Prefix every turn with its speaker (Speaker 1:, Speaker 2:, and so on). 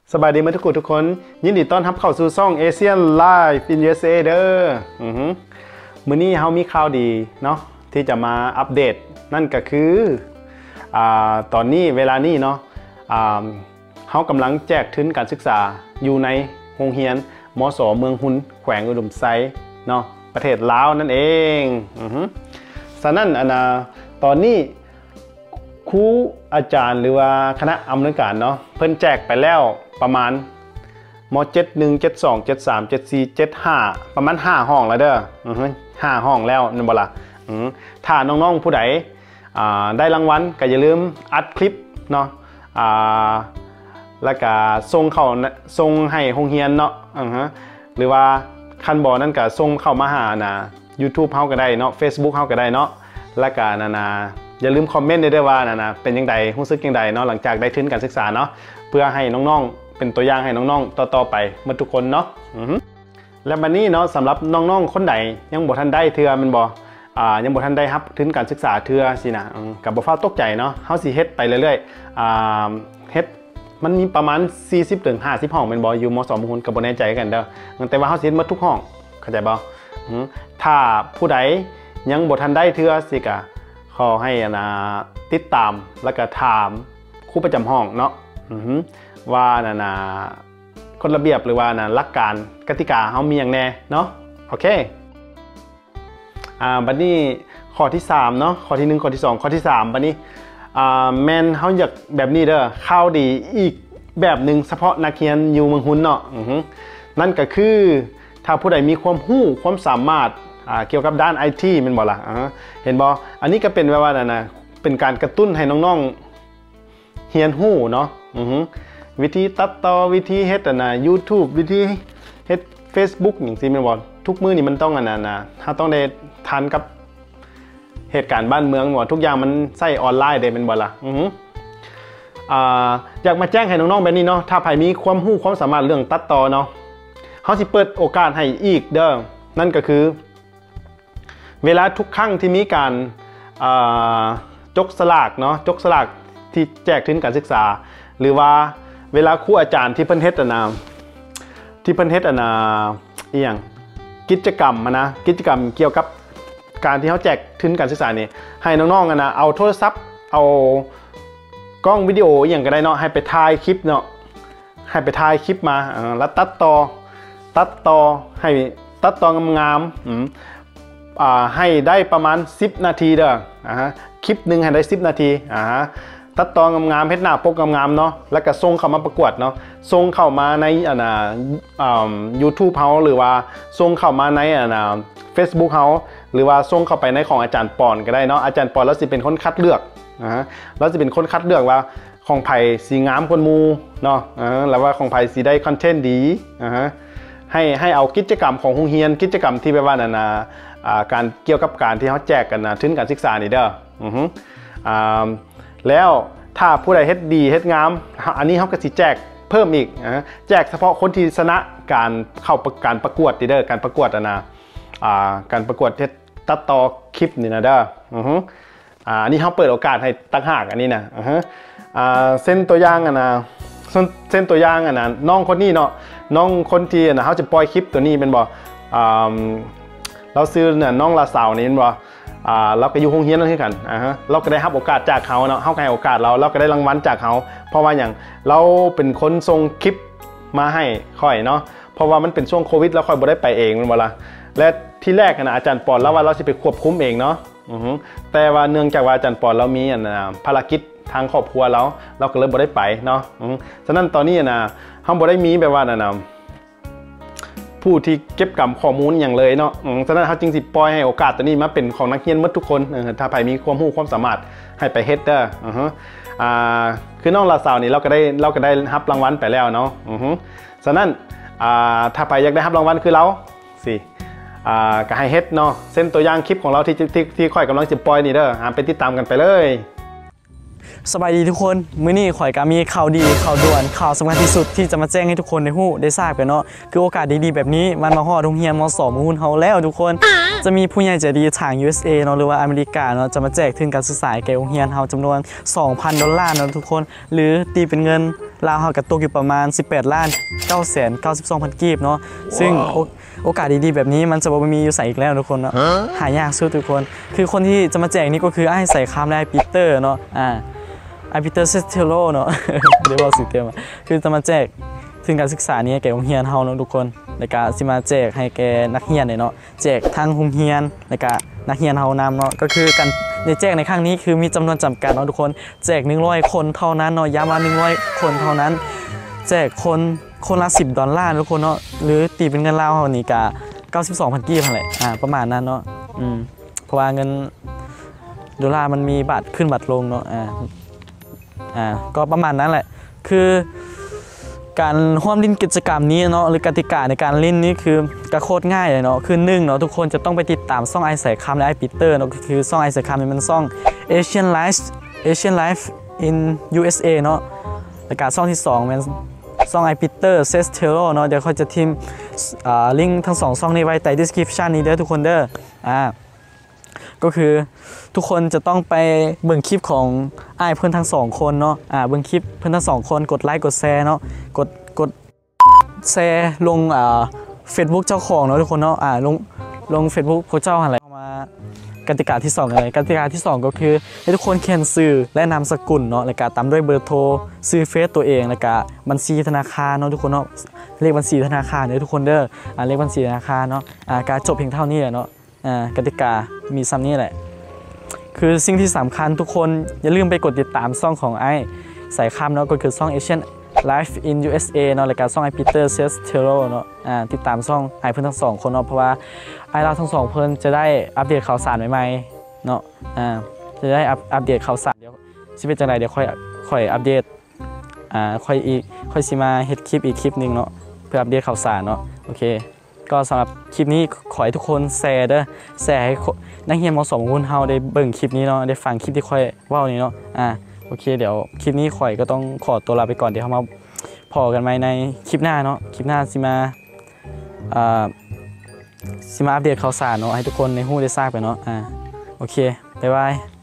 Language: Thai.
Speaker 1: สบายดีไหมทุกคนยินดีต้อนรับเข้าสู่ช่อง Asian Life in USA เด้อมื้อนี้เรามีข่าวดีเนาะที่จะมาอัปเดตนั่นก็คือตอนนี้เวลานี้เนาะเขากำลังแจกทุนการศึกษาอยู่ในโรงเรียนมส.เมืองหุนแขวงอุดมไซเนาะประเทศลาวนั่นเองฉะนั้นตอนนี้ครูอาจารย์หรือว่าคณะอำนวยการเนาะเพิ่นแจกไปแล้วประมาณม.71 72 73 74 75ประมาณ5ห้องแล้วเด้อ5ห้องแล้วนั่นบ่ล่ะถ้าน้องๆผู้ใดได้รางวัลก็อย่าลืมอัดคลิปเนาะแล้วก็ส่งให้โรงเรียนเนาะหรือว่าคันบ่นั่นก็ส่งเข้ามาหาYouTube เฮาก็ได้เนาะ Facebook เฮาก็ได้เนาะแล้วก็อย่าลืมคอมเมนต์ด้วยว่าเป็นยังไงรู้สึกยังไงเนาะหลังจากได้ทุนการศึกษาเนาะเพื่อให้น้องๆเป็นตัวอย่างให้น้องๆต่อไปเมื่อทุกคนเนาะและบัดนี้เนาะสำหรับน้องๆคนใดยังบ่ทันได้เทื่อมันบ่ยังบ่ทันได้รับทุนการศึกษาเทื่อสินะกับบ่ฟ้าตกใจเนาะเฮาสิเฮ็ดไปเรื่อยๆเฮ็ดมันมีประมาณ 40-50 ห้องเป็นบ่อยู่ม.2 ม.หุนก็บ่แน่ใจกันเด้อแต่ว่าเฮาสิเฮ็ดหมดทุกห้องเข้าใจบ่ถ้าผู้ใดยังบ่ทันได้เทื่อสิกะขอให้ติดตามแล้วก็ถามครูประจำห้องเนาะว่ากฎระเบียบหรือว่าหลักการกติกาเขามีอย่างแน่เนาะโอเคบัดนี้ข้อที่3เนาะข้อที่1ข้อที่2ข้อที่3บัดนี้แมนเขาอยากแบบนี้เด้อข่าวดีอีกแบบหนึ่งเฉพาะนักเรียนอยู่เมืองหุนเนาะนั่นก็คือถ้าผู้ใดมีความรู้ความสามารถเกี่ยวกับด้าน IT มันบอกล่ะเห็นบออันนี้ก็เป็นแบบว่าเป็นการกระตุ้นให้น้องๆเรียนรู้เนาะวิธีตัดต่อวิธีเฮ็ดYouTube วิธีเฮ็ด Facebook อย่างที่มันบอกทุกมื้อนี่มันต้องถ้าต้องได้ทันกับเหตุการณ์บ้านเมืองหมดทุกอย่างมันใช้ออนไลน์ได้เป็นบ่ล่ะอยากมาแจ้งให้น้องๆแบบนี้เนาะถ้าใครมีความรู้ความสามารถเรื่องตัดต่อเนาะเขาสิเปิดโอกาสให้อีกเด้อนั่นก็คือเวลาทุกครั้งที่มีการจกสลากเนาะจกสลากที่แจกทุนการศึกษาหรือว่าเวลาครูอาจารย์ที่เพิ่นเฮ็ดอย่างกิจกรรมกิจกรรมเกี่ยวกับการที่เขาแจกทุนการศึกษานี่ให้น้องๆเอาโทรศัพท์เอากล้องวิดีโออย่างก็ได้เนาะให้ไปถ่ายคลิปเนาะให้ไปถ่ายคลิปมาแล้วตัดต่อให้ตัดต่องามให้ได้ประมาณ10 นาทีเด้อคลิปหนึ่งให้ได้10 นาทีตัดต่องามๆเฮ็ดหน้าปกงามๆเนาะแล้วก็ส่งเข้ามาประกวดเนาะส่งเข้ามาในYouTube เฮาหรือว่าส่งเข้ามาในFacebook เฮาหรือว่าส่งเข้าไปในของอาจารย์ปอนก็ได้เนาะอาจารย์ปอนแล้วสิเป็นคนคัดเลือกแล้วสิเป็นคนคัดเลือกว่าของไผสีงามคนมูเนาะแล้วว่าของไผสีได้คอนเทนต์ดีให้เอากิจกรรมของโรงเรียนกิจกรรมที่แบบว่าการเกี่ยวกับการที่เขาแจกกันทุนการศึกษานี่เด้อแล้วถ้าผู้ใดเฮ็ดดีเฮ็ดงามอันนี้เขาก็สิแจกเพิ่มอีกแจกเฉพาะคนที่ชนะการเข้าการประกวดนี่เด้อการประกวดการประกวดเฮ็ดตัดต่อคลิปนี่นะเด้ออันนี้เขาเปิดโอกาสให้ตั้งหากอันนี้นะเส้นตัวอย่างเส้นตัวอย่างน้องคนนี้เนาะน้องคนที่เขาจะปล่อยคลิปตัวนี้เป็นบ่เราซื้อน้องลาสาวนี่เป็นบ่เราก็อยู่ห้องเรียนนั่นคือกันเราก็ได้รับโอกาสจากเขาเนาะเขาให้โอกาสเราก็ได้รางวัลจากเขาเพราะว่าอย่างเราเป็นคนส่งคลิปมาให้ค่อยเนาะเพราะว่ามันเป็นช่วงโควิดแล้วค่อยบ่ได้ไปเองมันบ่ล่ะและที่แรกอาจารย์ปอนแล้วว่าเราจะไปควบคุมเองเนาะแต่ว่าเนื่องจากว่าอาจารย์ปอนเรามีภารกิจทางครอบครัวเราก็เลยบ่ได้ไปเนาะฉะนั้นตอนนี้เขาบ่ได้มีแบบว่าผู้ที่เก็บกำข้อมูลอย่างเลยเนาะฉะนั้นเขาจึงสิปล่อยให้โอกาสตัวนี้มาเป็นของนักเรียนหมดทุกคนถ้าใครมีความรู้ความสามารถให้ไปเฮ็ดเด้อคือน้องลาสาวนี่เราก็ได้รับรางวัลไปแล้วเนาะฉะนั้นถ้าใครอยากได้รับรางวัลคือเราสิก็ให้เฮ็ดเนาะเส้นตัวอย่างคลิปของเราที่ค่อยกำลังจะปล่อยนี่เด้อไปติดตามกันไปเลย
Speaker 2: สบายดีทุกคนมื้อนี้ข่อยก็มีข่าวดีข่าวด่วนข่าวสำคัญที่สุดที่จะมาแจ้งให้ทุกคนในฮู้ได้ทราบกันเนาะคือโอกาสดีๆแบบนี้มันมาฮอดโรงเรียนม.2 ม.เฮาแล้วทุกคนจะมีผู้ใหญ่ใจดีทาง USA เนาะหรือว่าอเมริกาเนาะจะมาแจกทุนการศึกษาแก่โรงเรียนเฮาจำนวน $2,000 เนาะทุกคนหรือตีเป็นเงินลาวเฮาก็ตกอยู่ประมาณ 18,992,000 กีบเนาะซึ่งโอกาสดีๆแบบนี้มันจะบ่มีอยู่ใส่อีกแล้วทุกคนเนาะหายากสุดทุกคนคือคนที่จะมาแจกนี่ก็คือไอ้ใส่คำและปีเตอร์เนาะปีเตอร์เซสเทโลเนาะ เดี๋ยวบอกสื่อเต็มคือจะมาแจกทุนการศึกษานี้แก่โรงเรียนเฮาเนาะทุกคนในการสิมาแจกให้แก่นักเรียนเนาะแจกทางโรงเรียนในการนักเรียนเฮานำเนาะก็คือการในแจกในครั้งนี้คือมีจำนวนจำกัดเนาะทุกคนแจก100 คนเท่านั้นเนาะย้ำว่า100 คนเท่านั้นแจกคนละ$10ทุกคนเนาะหรือตีเป็นเงินลาวเฮานี่ก็92,000 กีบนั่นแหละประมาณนั้นเนาะเพราะว่าเงินดอลลาร์มันมีบาทขึ้นบาทลงเนาะก็ประมาณนั้นแหละคือการร่วมเล่นกิจกรรมนี้เนาะหรือกติกาในการเล่นนี้คือกระโคตรง่ายเลยเนาะคือ1เนาะทุกคนจะต้องไปติดตามช่องไอใส่คำและไอปีเตอร์เนาะก็คือช่องไอใส่คำนี่มันช่อง Asian Life in USA เนาะแล้วก็ช่องที่2เป็นช่องไอปีเตอร์เซสเทโรเนาะเดี๋ยวเขาจะทิมลิงก์ทั้ง2ช่องนี้ไว้ใต้ description นี้เด้อทุกคนเด้อก็คือทุกคนจะต้องไปเบิ่งคลิปของอ้ายเพื่อนทั้ง2คนเนาะเบิ่งคลิปเพื่อนทั้ง2คนกดไลค์กดแชร์เนาะกดแชร์ลงFacebook เจ้าของเนาะทุกคนเนาะลง Facebook พวกเจ้าอะไรมากติกาที่2อะไรกติกาที่2ก็คือให้ทุกคนเขียนชื่อและนามสกุลเนาะแล้วก็ตามด้วยเบอร์โทรชื่อเฟซตัวเองแล้วก็บัญชีธนาคารเนาะทุกคนเนาะเลขบัญชีธนาคารเนี่ยทุกคนเด้อเลขบัญชีธนาคารเนาะการจบเพียงเท่านี้แหละเนาะกติกามีซ้ำนี่แหละคือสิ่งที่สำคัญทุกคนอย่าลืมไปกดติดตามช่องของไอ้ใส่คำเนาะก็คือช่อง Asian Life in USA เนาะแล้วก็ช่องไอ้ Peter Says Tero เนาะติดตามช่องไอ้เพื่อนทั้ง2คนเนาะเพราะว่าไอ้เราทั้ง2เพื่อนจะได้อัปเดตข่าวสารใหม่ๆเนาะจะได้อัปเดตข่าวสารเดี๋ยวสิเป็นจังไดเดี๋ยวค่อยอัปเดตค่อยสิมาเฮ็ดคลิปอีกคลิปนึงเนาะเพื่ออัปเดตข่าวสารเนาะโอเคก็สำหรับคลิปนี้ขอให้ทุกคนแชร์ให้นักเรียนม.2 ม.เฮาได้เบิ่งคลิปนี้เนาะได้ฟังคลิปที่ค่อยเว้านี้เนาะโอเคเดี๋ยวคลิปนี้ข่อยก็ต้องขอตัวลาไปก่อนเดี๋ยวเรามาพอกันใหม่ในคลิปหน้าเนาะคลิปหน้าสิมาอัปเดตข่าวสารเนาะให้ทุกคนในฮู้ได้ทราบกันเนาะโอเคบ๊ายบาย